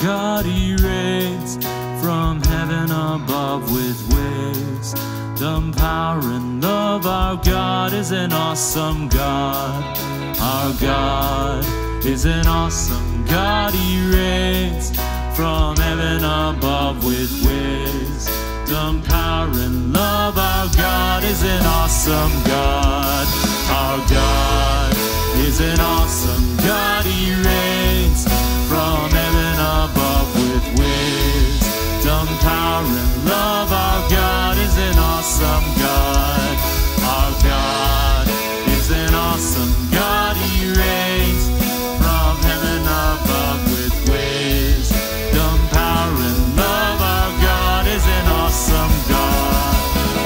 God, He reigns from heaven above with wisdom, power, and love. Our God is an awesome God. Our God is an awesome God. He reigns from heaven above with wisdom, power, and love. Our God is an awesome God. Our God is an awesome God. He reigns from heaven above with wisdom, power, and love. Our God is an awesome God. Our God is an awesome God. He reigns from heaven above with wisdom, power, and love. Our God is an awesome God.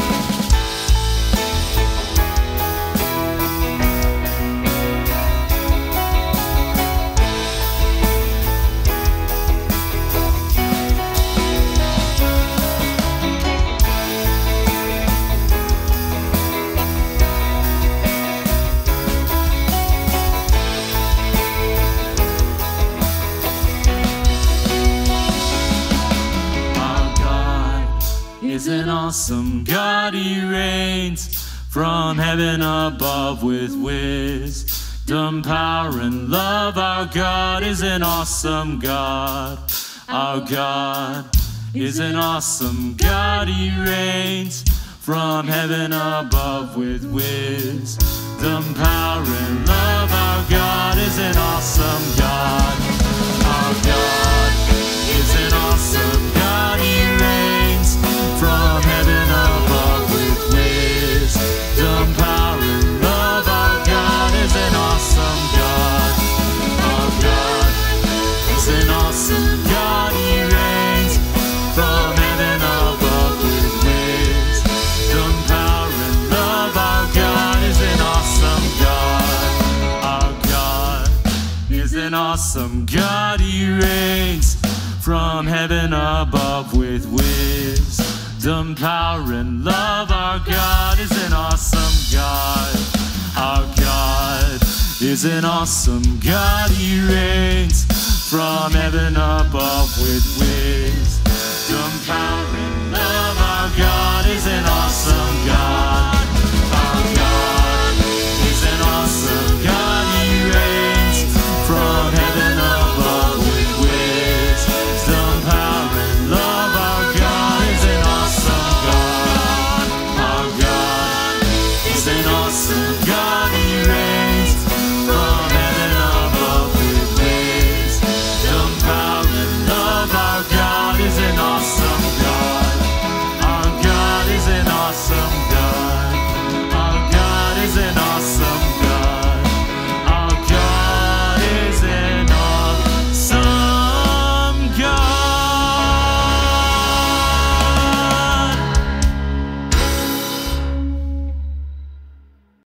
Is an awesome God. He reigns from heaven above with wisdom, power, and love. Our God is an awesome God. Our God is an awesome God. He reigns from heaven above with wisdom, power, and love. Our God is an awesome God. Our God is an awesome God. He reigns from heaven above with wisdom, power, and love. Our God is an awesome God. Our God is an awesome God. He reigns from heaven above with wisdom, power, and love. Our God is an awesome God. Our God is an awesome God. He reigns from heaven above with wisdom, power, and love. Our God is an awesome God. Our God is an awesome God. He reigns from heaven above with wisdom, power, and love. Our God is an awesome God.